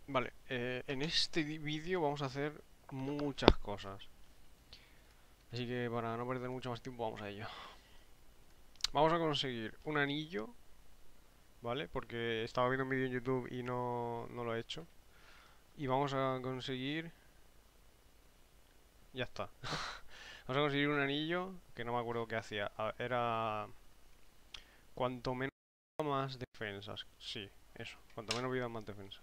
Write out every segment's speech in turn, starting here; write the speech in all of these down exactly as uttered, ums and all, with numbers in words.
Vale, eh, en este di- vídeo vamos a hacer muchas cosas. Así que para no perder mucho más tiempo, vamos a ello. Vamos a conseguir un anillo, ¿vale? Porque estaba viendo un vídeo en YouTube y no, no lo he hecho. Y vamos a conseguir... Ya está. Vamos a conseguir un anillo que no me acuerdo qué hacía. A- Era... Cuanto menos más defensas. Sí, eso. Cuanto menos vida, más defensas.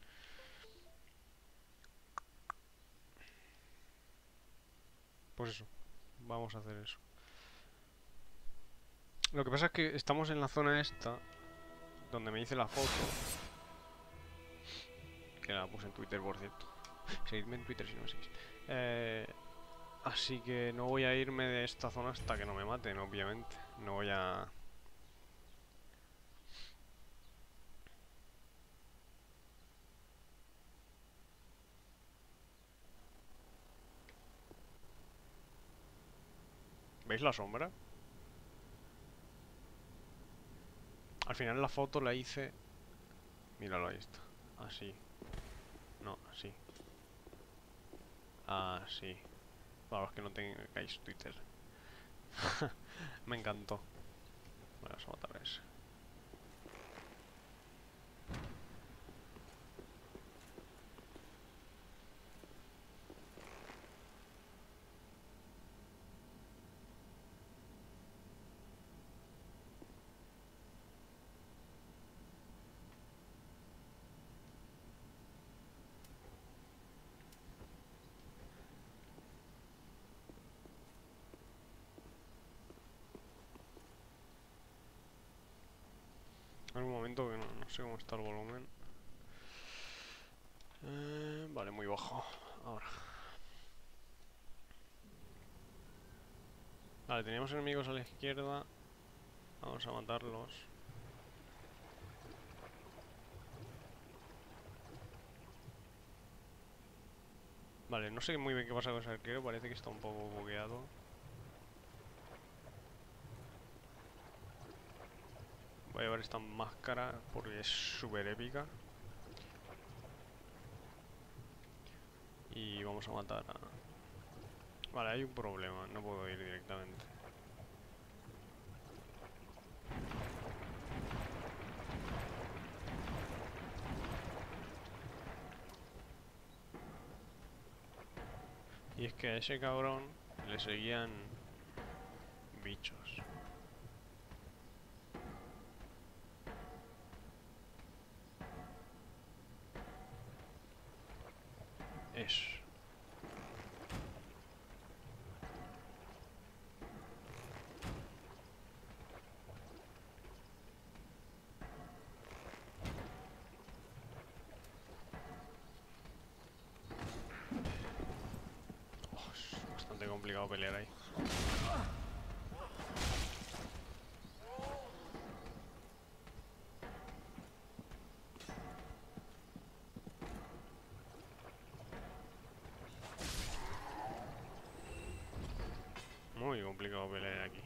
Pues eso. Vamos a hacer eso. Lo que pasa es que estamos en la zona esta, donde me hice la foto, que la puse en Twitter, por cierto. Seguidme en Twitter si no me seguís. Eh, así que no voy a irme de esta zona hasta que no me maten, obviamente. No voy a... ¿Veis la sombra? Al final la foto la hice... Míralo, ahí está. Así. No, así. Así. Para los que no tengáis Twitter. Me encantó. Vamos a matar a ese. En un momento que no, no sé cómo está el volumen. Eh, vale, muy bajo. Ahora. Vale, teníamos enemigos a la izquierda. Vamos a matarlos. Vale, no sé muy bien qué pasa con ese arquero. Parece que está un poco bugueado. Voy a llevar esta máscara porque es súper épica. Y vamos a matar a... Vale, hay un problema. No puedo ir directamente. Y es que a ese cabrón le seguían bichos. Eso. Oh, es bastante complicado pelear ahí. Muy complicado pelear aquí.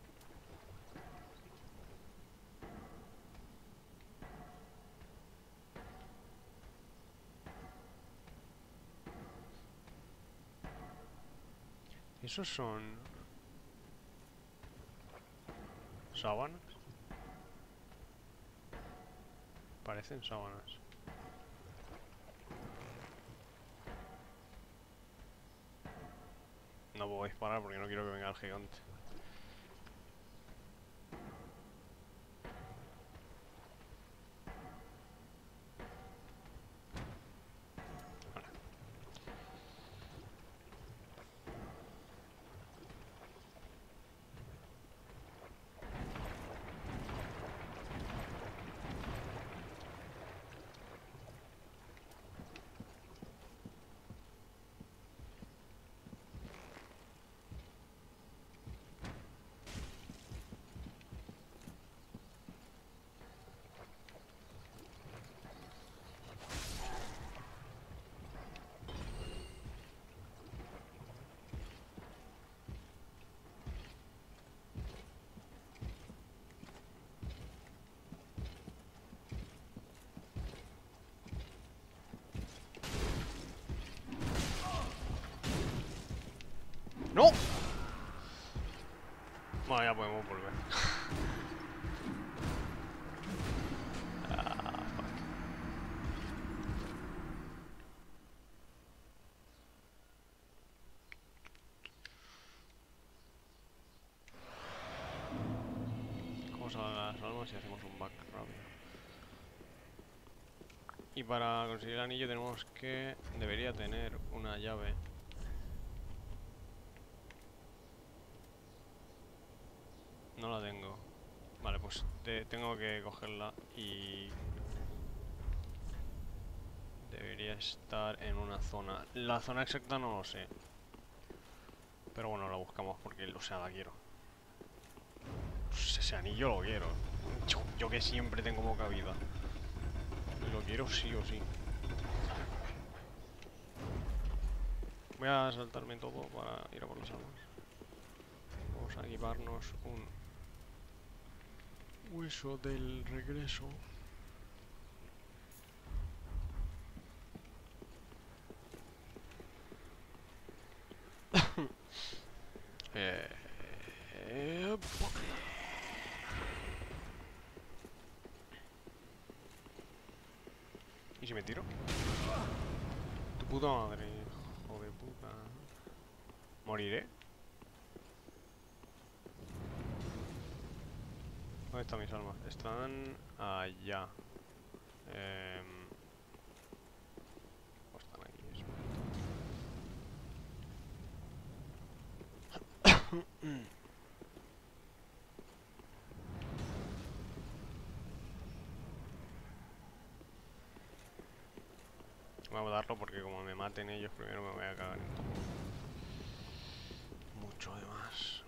¿Esos son sábanas? Parecen sábanas. No puedo disparar porque no quiero que venga el gigante. Vale. ¡No! Bueno, ya podemos volver. Ah, fuck. ¿Cómo salen las almas si hacemos un back rápido? Y para conseguir el anillo tenemos que... Debería tener una llave. No la tengo. Vale, pues te- tengo que cogerla y... Debería estar en una zona. La zona exacta no lo sé. Pero bueno, la buscamos porque, o sea, la quiero. Pues ese anillo lo quiero. Yo, yo que siempre tengo poca vida. Lo quiero sí o sí. Voy a saltarme todo para ir a por las armas. Vamos a equiparnos un hueso del regreso. eh, eh, ¿Y si me tiro? Tu puta madre, hijo de puta. ¿Moriré? ¿Dónde están mis almas? Están allá. Eh, ¿O están aquí? Eso. Voy a darlo porque como me maten ellos primero me voy a cagar en todo. Mucho de más.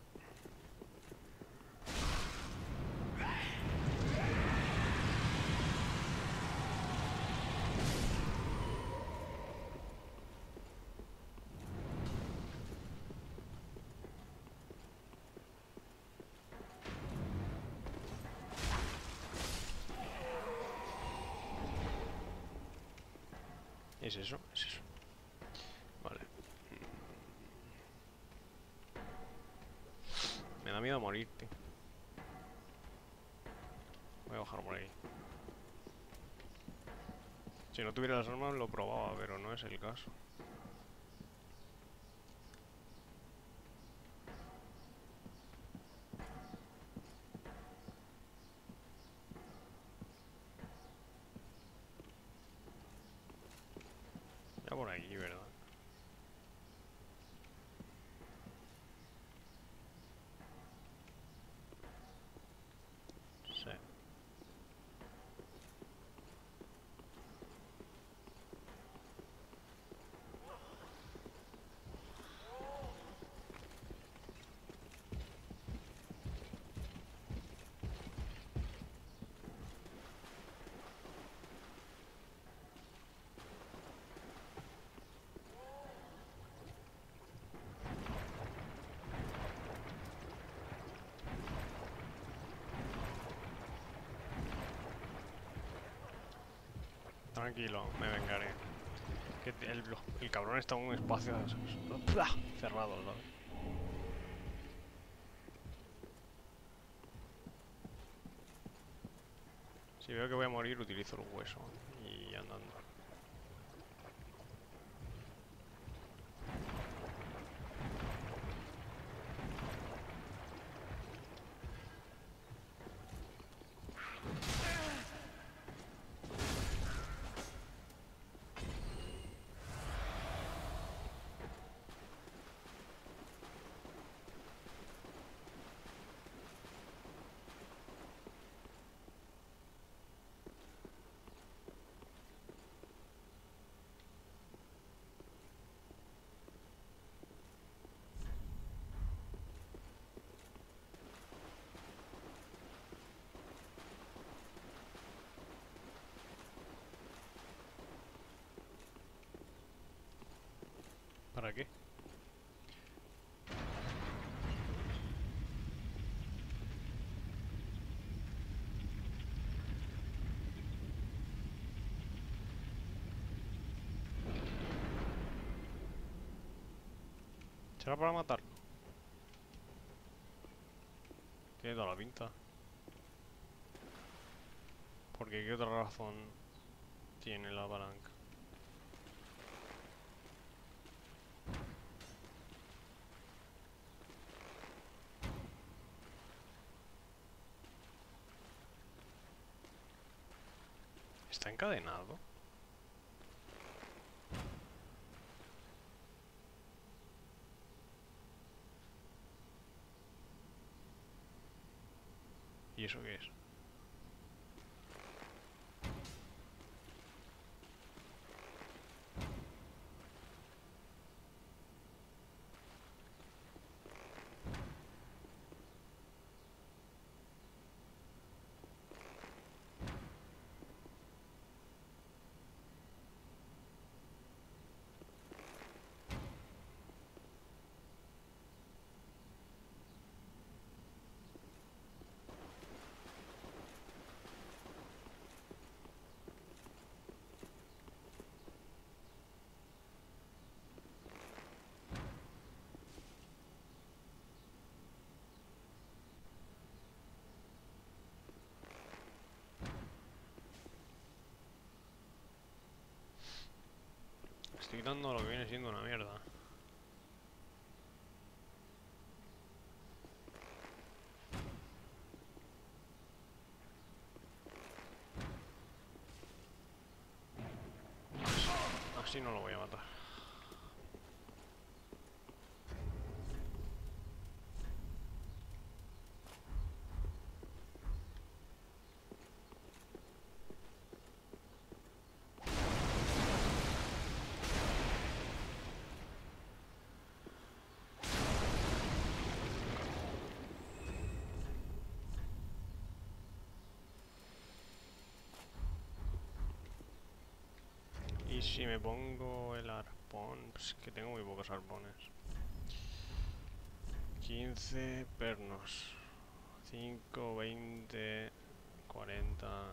¿Es eso? Es eso. Vale. Me da miedo morirte. Voy a bajar por ahí. Si no tuviera las armas lo probaba, pero no es el caso. Ya por aquí, ¿verdad? Sí. Tranquilo, me vengaré. Que el, el cabrón está en un espacio cerrado, ¿sabes? Si veo que voy a morir, utilizo el hueso. Y andando. ¿Será para matarlo? Tiene toda la pinta. Porque qué otra razón tiene la palanca. ¿Está encadenado? ¿Y eso qué es? Estoy dando lo que viene siendo una mierda. Así no lo voy a matar. Y si me pongo el arpón, pues que tengo muy pocos arpones. quince pernos. cinco, veinte, cuarenta.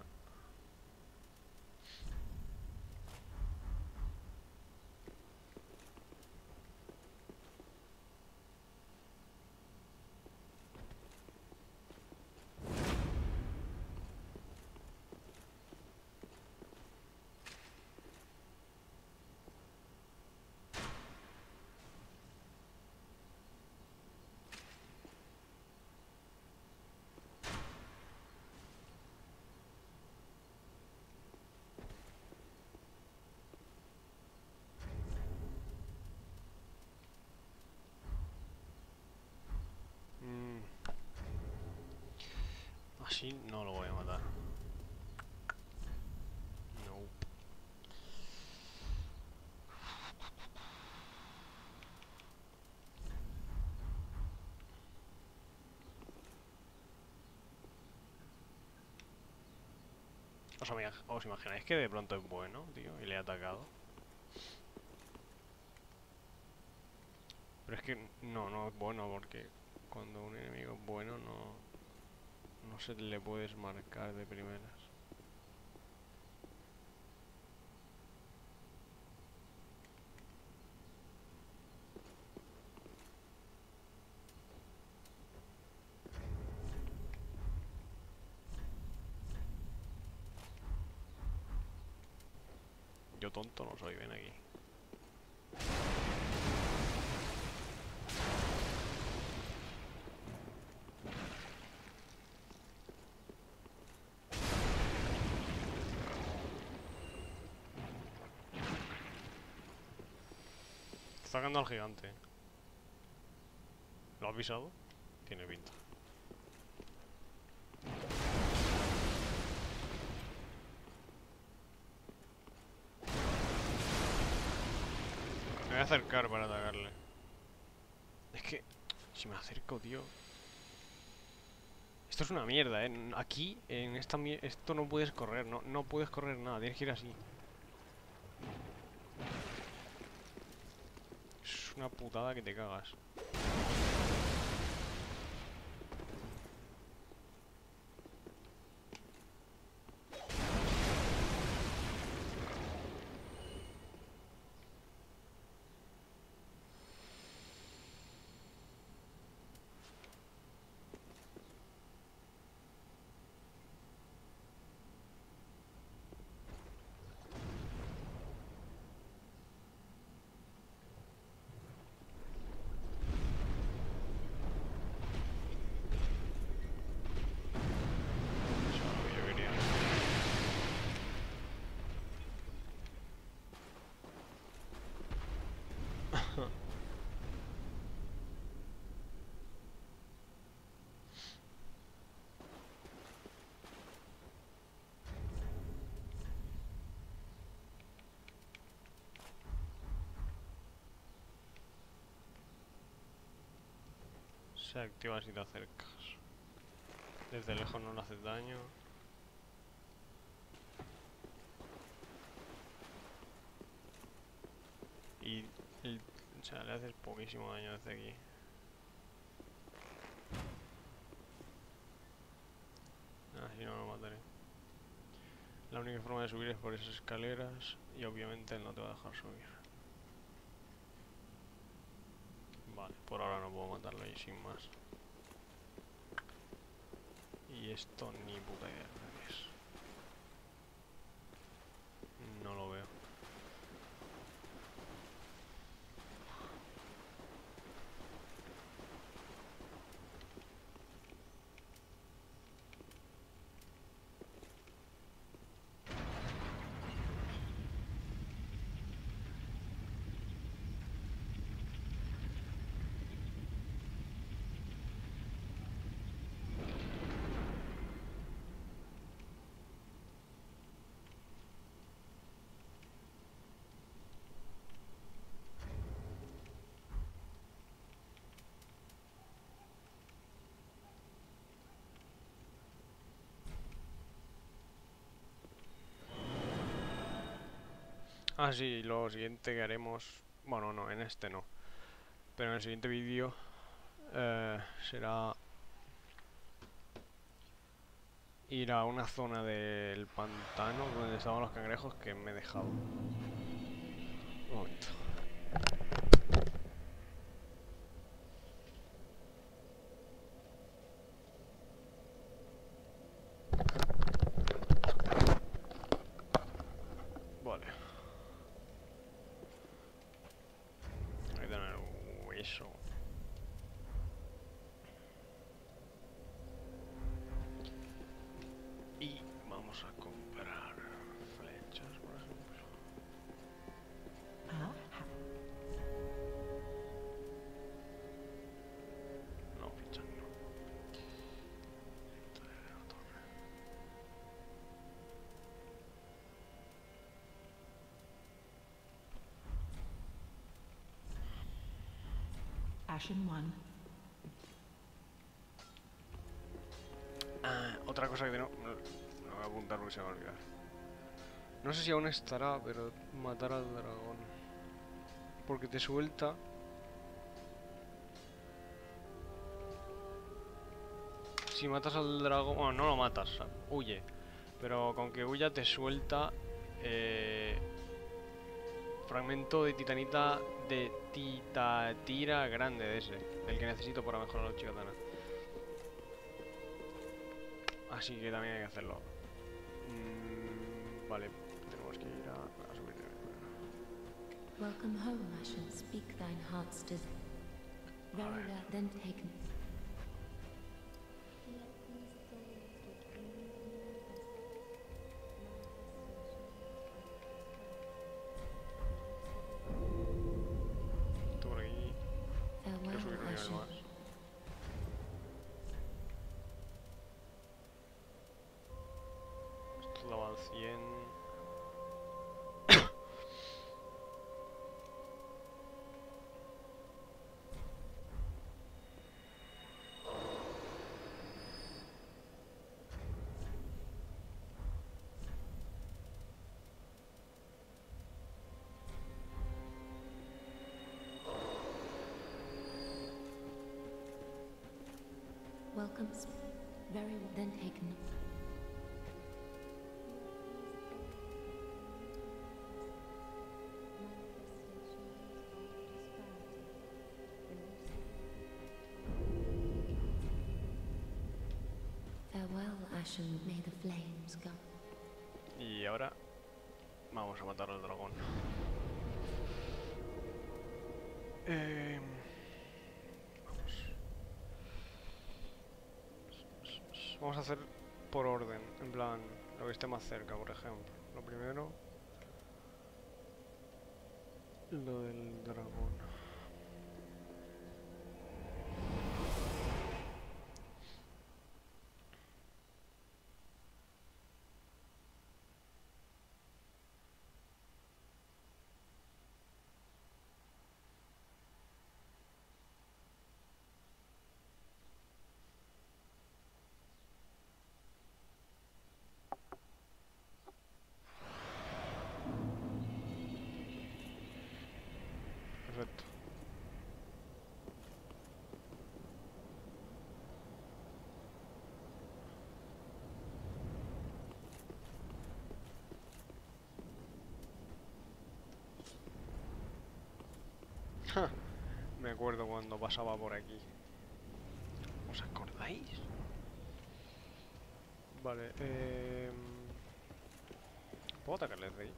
Mm, así no lo voy a matar. No. ¿Os, ¿Os imagináis que de pronto es bueno, tío? Y le he atacado. Pero es que no, no es bueno porque cuando un enemigo es bueno no, no se le puedes marcar de primeras. Yo tonto no soy, ven aquí. Está sacando al gigante. ¿Lo has pisado? Tiene pinta. Me voy a acercar para atacarle. Es que si me acerco, tío. Esto es una mierda, ¿eh? Aquí, en esta mierda, esto no puedes correr, no, no puedes correr nada, tienes que ir así. Es una putada que te cagas. Se activa si te acercas. Desde lejos no le haces daño. Y el, o sea, le haces poquísimo daño desde aquí. Así no lo mataré. La única forma de subir es por esas escaleras y obviamente él no te va a dejar subir. Vale, por ahora no puedo matarlo y sin más. Y esto ni puta idea de qué es. No lo veo. Ah, sí, lo siguiente que haremos... Bueno, no, en este no. Pero en el siguiente vídeo eh, será ir a una zona del pantano donde estaban los cangrejos que me he dejado. Un momento. Vale. Ahí tener el hueso. Y vamos a comprar flechas, por ejemplo. No, flechas no. Ashen one. Ah, otra cosa que tengo... No, no voy a apuntar porque se me va a olvidar. No sé si aún estará, pero matar al dragón. Porque te suelta... Si matas al dragón... Bueno, no lo matas, o sea, huye. Pero con que huya te suelta... Eh, fragmento de titanita de titatira grande de ese. El que necesito para mejorar los chicotana. Así que también hay que hacerlo. Mm, vale, tenemos que ir a, a subir de nivel. Welcome home, Ashen. Speak thine heart's desire. Very well, then taken. Esto por aquí. Quiero Farewell, subir un nivel Ashen. más. Esto daba al cien. Welcome. Very well, then taken. Farewell, Ashen. May the flames go. Y ahora vamos a matar al dragón. Eh, vamos. Vamos a hacer por orden, en plan, lo que esté más cerca, por ejemplo. Lo primero, lo del dragón. Me acuerdo cuando pasaba por aquí. ¿Os acordáis? Vale, eh... ¿puedo atacarles de ahí?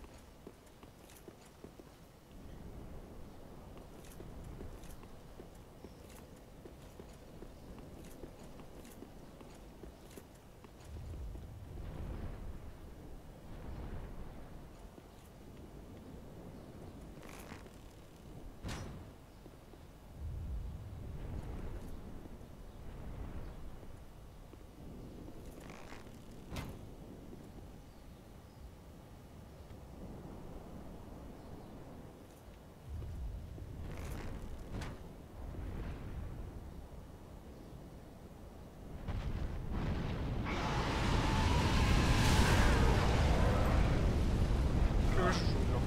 Creo que eso es un no.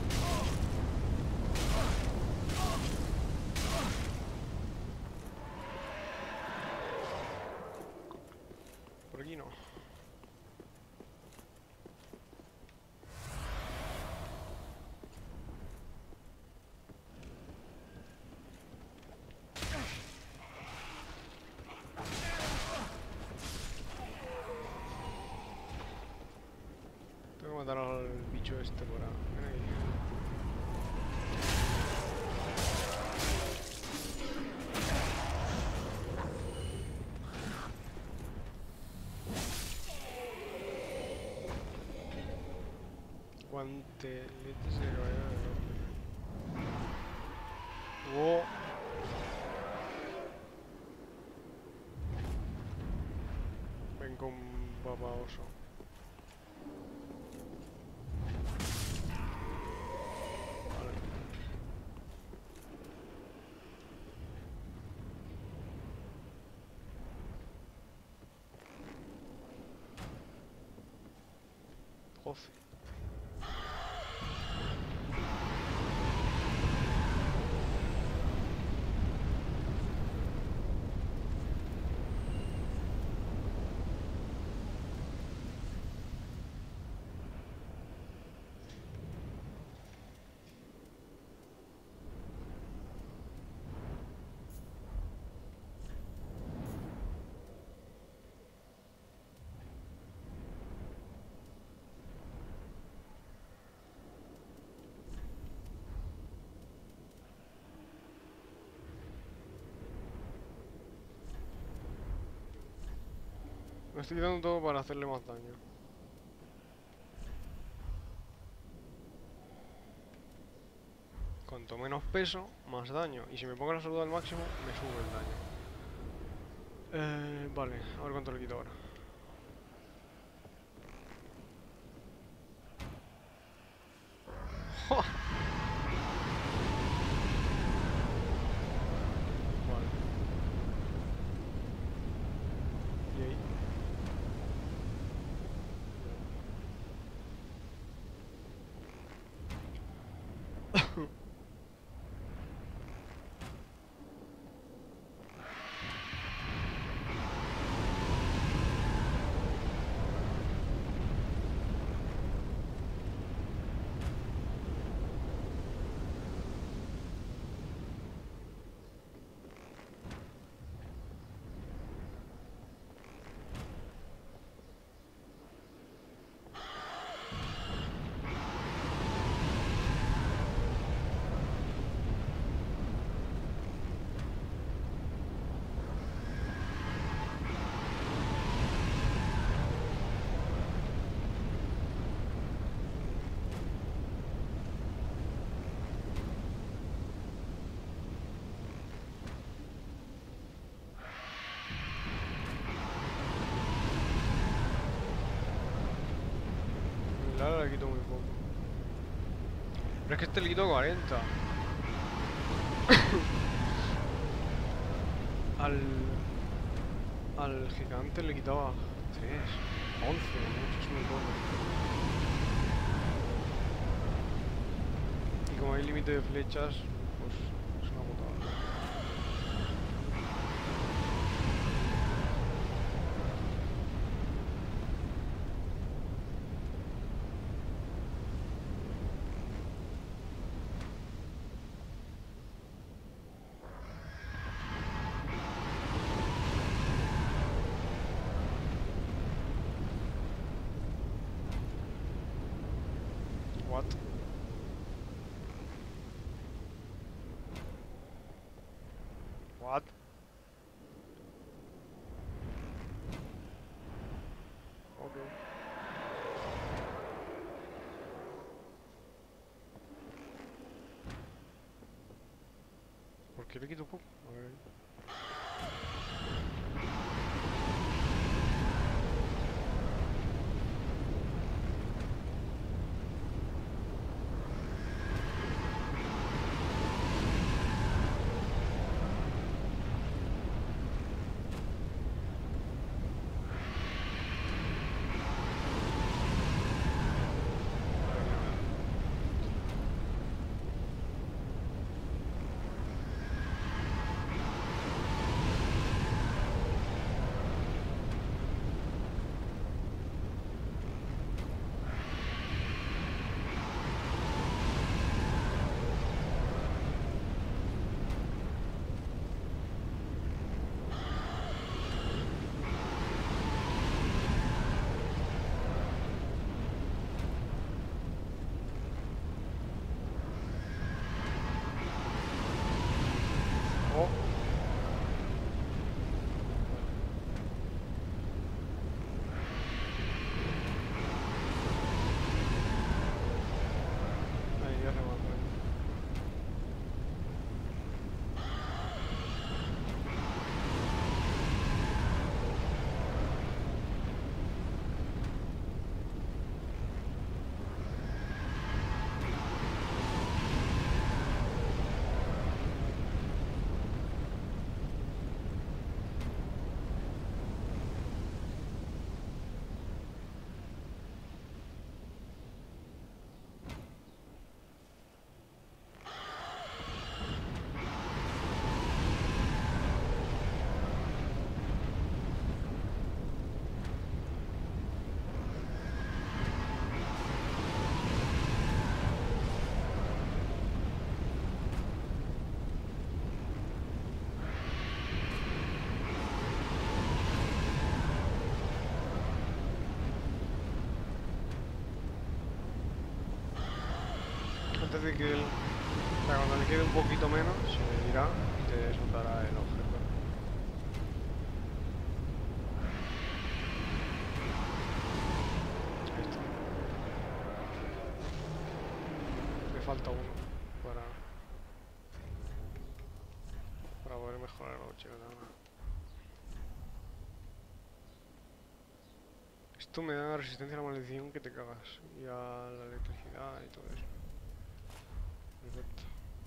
Por aquí no. Tengo que matar al bicho este por ahí. Ven aquí. Guanteletes de caballero del orden. Wow. Ven con papá oso. Vale. doce. Me estoy quitando todo para hacerle más daño. Cuanto menos peso, más daño. Y si me pongo la salud al máximo, me sube el daño. Eh, vale, a ver cuánto le quito ahora. ¡Jo! Vale. Y ahí. Claro, le quito muy poco. Pero es que este le quito cuarenta. Al... Al gigante le quitaba tres, once, mucho, es muy poco. Y como hay límite de flechas, pues es una putada. What? What? Okay. ¿Por qué le quito poco? A ver. Oh. Ahí ya se mandó. Antes de que él, o sea, cuando le quede un poquito menos, se irá y te soltará el objeto. Ahí está. Me falta uno para, para poder mejorar el ocho. Esto me da resistencia a la maldición que te cagas. Y a la electricidad y todo eso. Perfecto.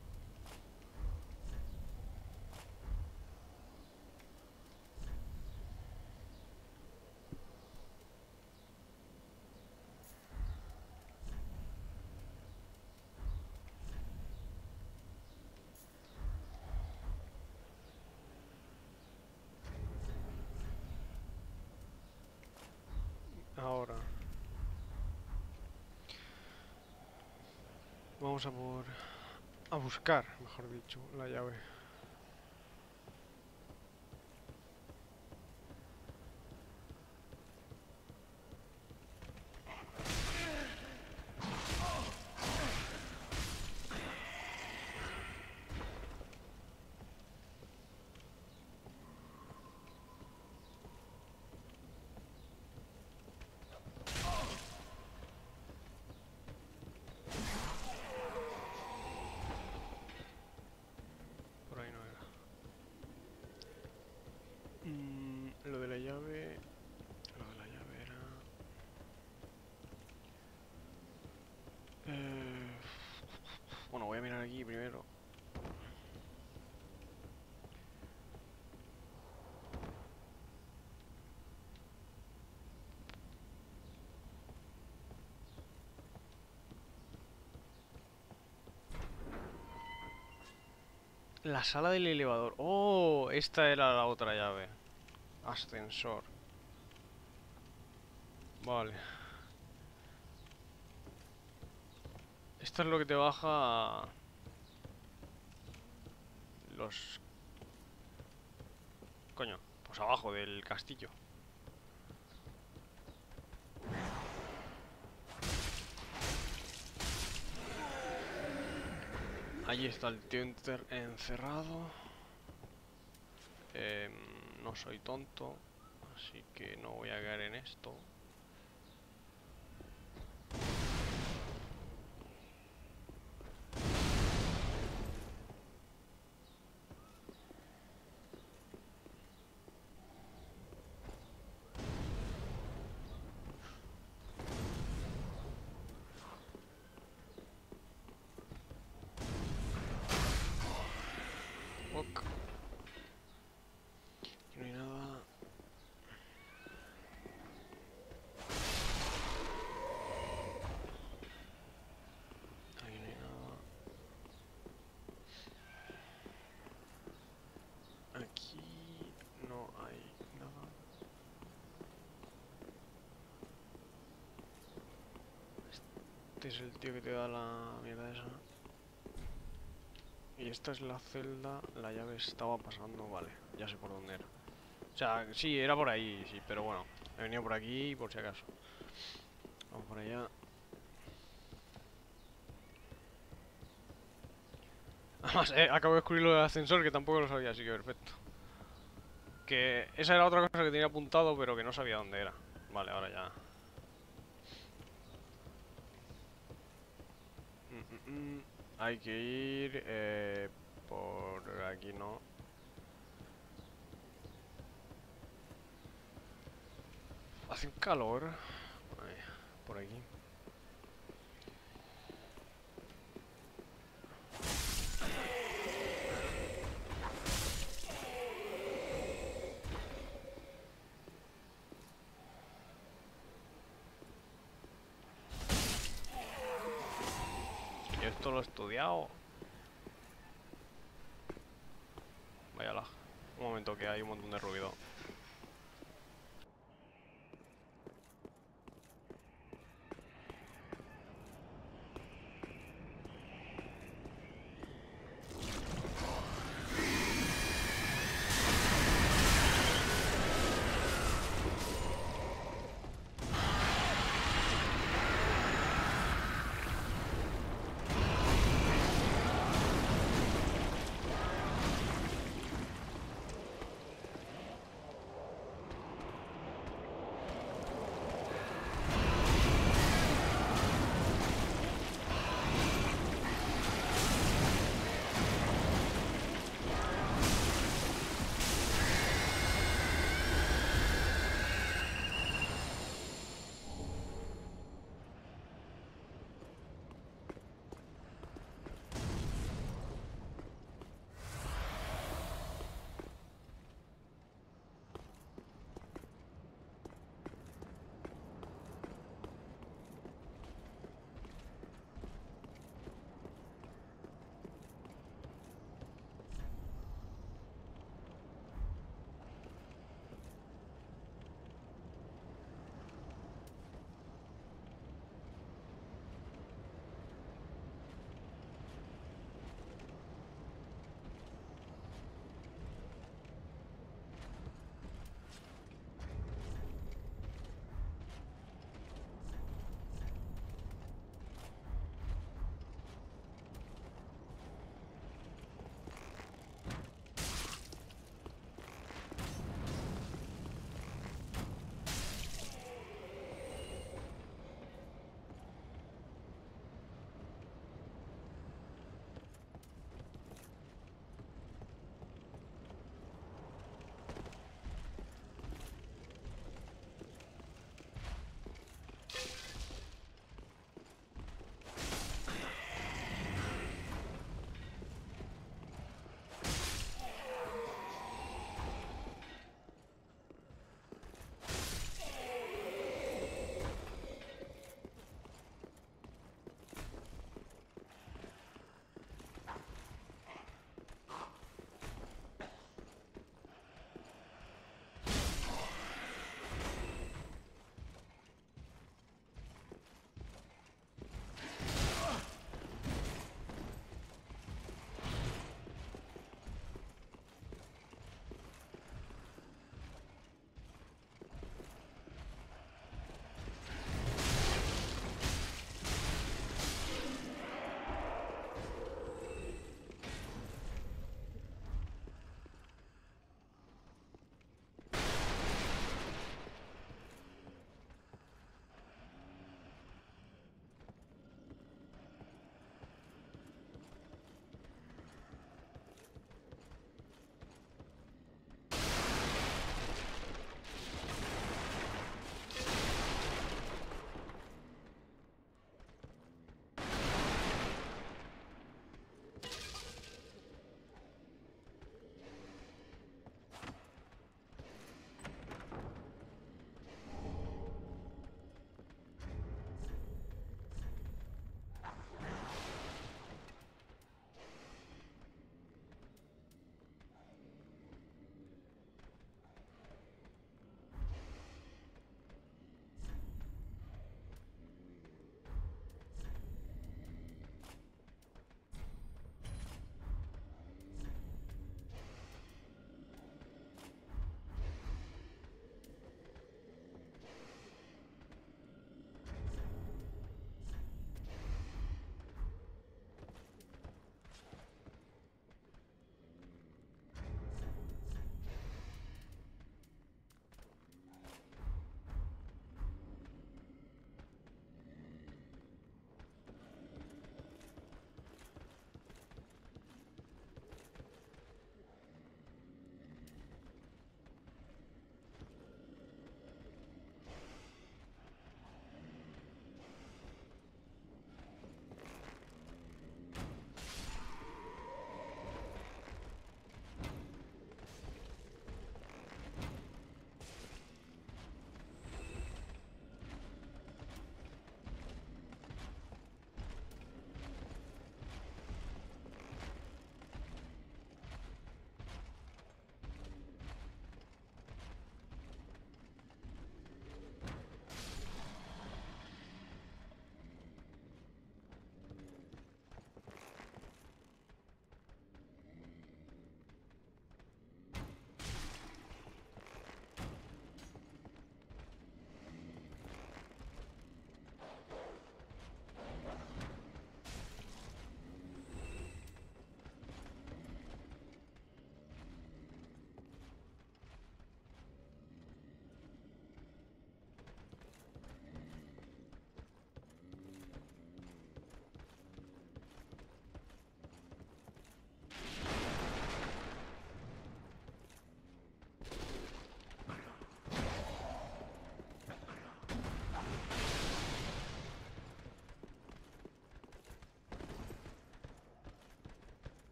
Ahora vamos a por a buscar, mejor dicho, la llave. Por ahí no era. Mm, lo de la llave, lo de la llave era. Eh, bueno, voy a mirar aquí primero. La sala del elevador. Oh, esta era la otra llave. Ascensor. Vale. Esto es lo que te baja los... Coño, pues abajo del castillo. Allí está el tío enter- encerrado. Em, no soy tonto, así que no voy a caer en esto. Ok. Aquí no hay nada. Aquí no hay nada. Aquí no hay nada. Este es el tío que te da la mierda esa. Y esta es la celda. La llave estaba pasando. Vale, ya sé por dónde era. O sea, sí, era por ahí, sí, pero bueno. He venido por aquí por si acaso. Vamos por allá. Además, eh, acabo de descubrir lo del ascensor, que tampoco lo sabía, así que perfecto. Que esa era otra cosa que tenía apuntado, pero que no sabía dónde era. Vale, ahora ya. Mm, mm, mm. Hay que ir eh, por aquí, no. Hace un calor. Ay, por aquí. Yo esto lo he estudiado. Vaya lag. Un momento que hay un montón de ruido.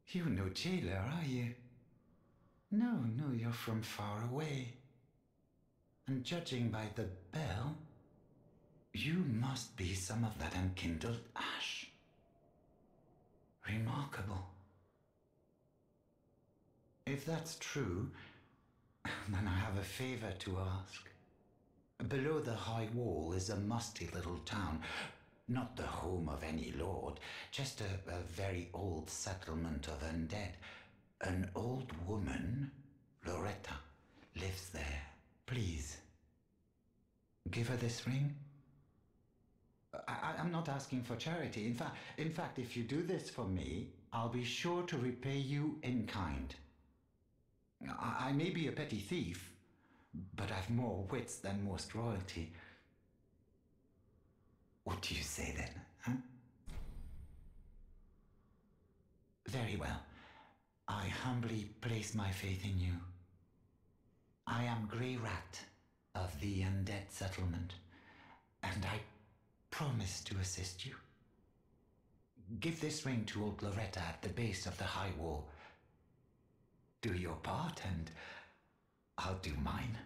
You're no jailer, are you? No, no, you're from far away. And judging by the bell, you must be some of that unkindled ash. Remarkable. If that's true, then I have a favor to ask. Below the high wall is a musty little town. Not the home of any lord, just a, a very old settlement of undead. An old woman, Loretta, lives there. Please, give her this ring. I, I'm not asking for charity. In fact, in fact, if you do this for me, I'll be sure to repay you in kind. I, I may be a petty thief, but I've more wits than most royalty. What do you say then, huh? Very well. I humbly place my faith in you. I am Grey Rat of the Undead Settlement, and I promise to assist you. Give this ring to old Loretta at the base of the high wall. Do your part, and I'll do mine.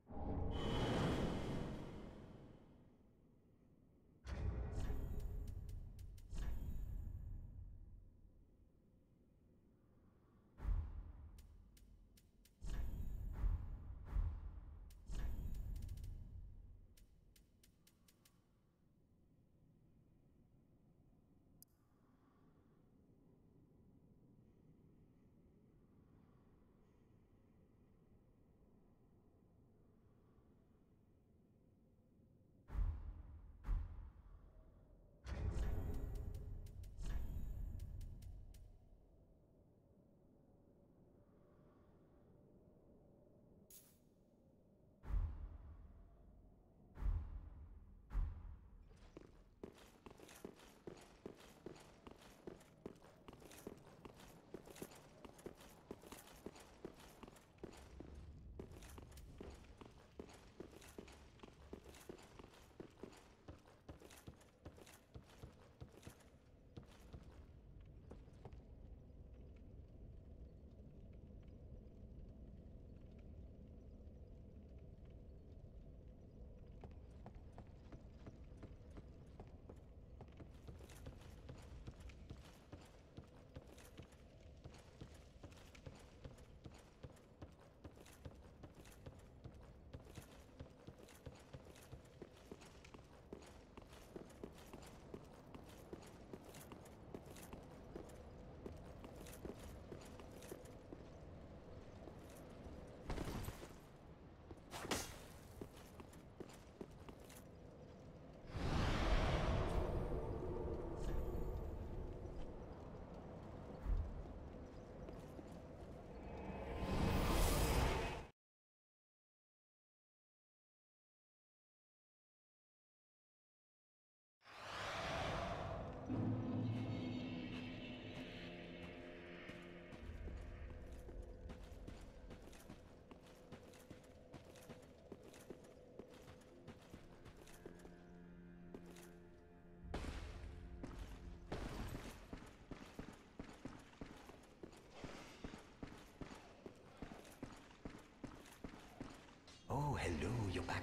Oh, hello, you're back.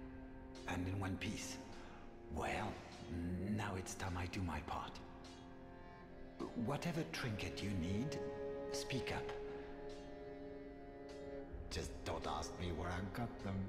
And in one piece. Well, now it's time I do my part. Whatever trinket you need, speak up. Just don't ask me where I got them.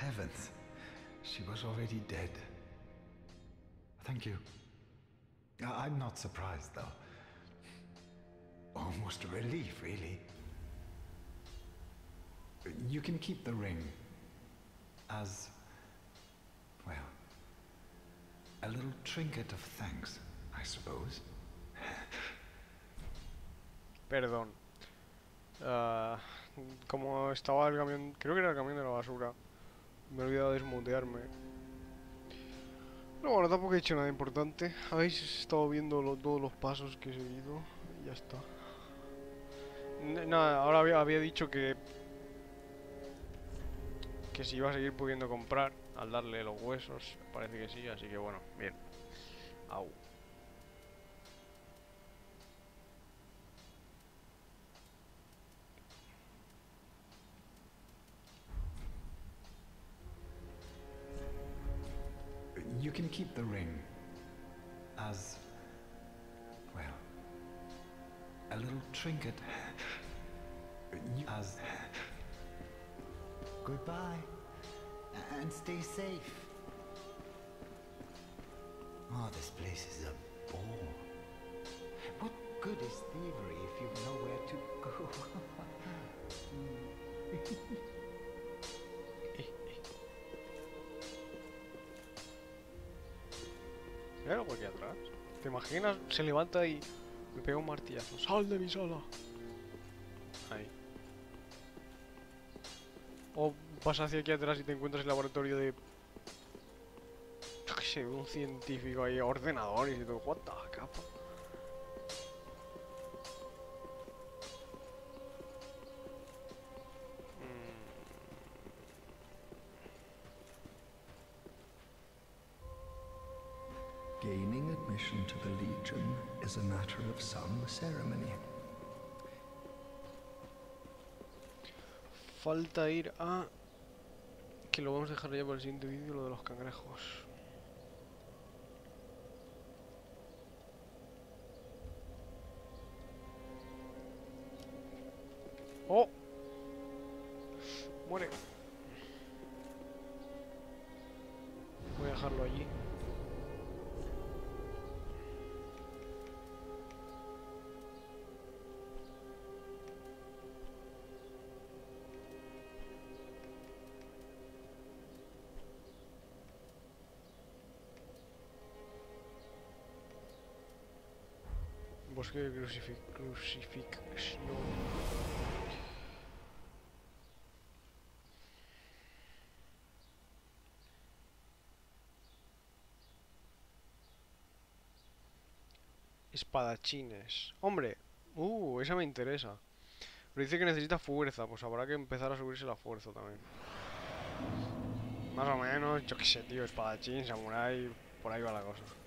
Heavens. She was already dead. Thank you. I- I'm not surprised, though. Almost a relief, really. You can keep the ring as, well, a little trinket of thanks, I suppose. Perdón. Ah, como estaba el camión, creo que era el camión de la basura, me he olvidado de desmutearme. Pero bueno, tampoco he hecho nada importante. Habéis estado viendo lo- todos los pasos que he seguido y ya está. N- Nada, ahora había, había dicho que que si iba a seguir pudiendo comprar al darle los huesos, parece que sí, así que bueno, bien. Au. You can keep the ring as, well, a little trinket. You- As. Goodbye, and stay safe. Oh, this place is a bore. What good is thievery if you've nowhere to go? ¿Hay algo aquí atrás? ¿Te imaginas? Se levanta y me pega un martillazo. ¡Sal de mi sala! Ahí. O vas hacia aquí atrás y te encuentras el laboratorio de... Yo qué sé, un científico ahí, ordenadores y todo. What the capa. Gaining admission to the Legion is a matter of some ceremony. Falta ir a... Que lo vamos a dejar ya para el siguiente vídeo, lo de los cangrejos. ¡Oh! Muere. Voy a dejarlo allí. Bosque de crucifi crucifixión. Espadachines. Hombre, uh, esa me interesa. Pero dice que necesita fuerza, pues habrá que empezar a subirse la fuerza también. Más o menos, yo qué sé, tío, espadachín, samurái, por ahí va la cosa.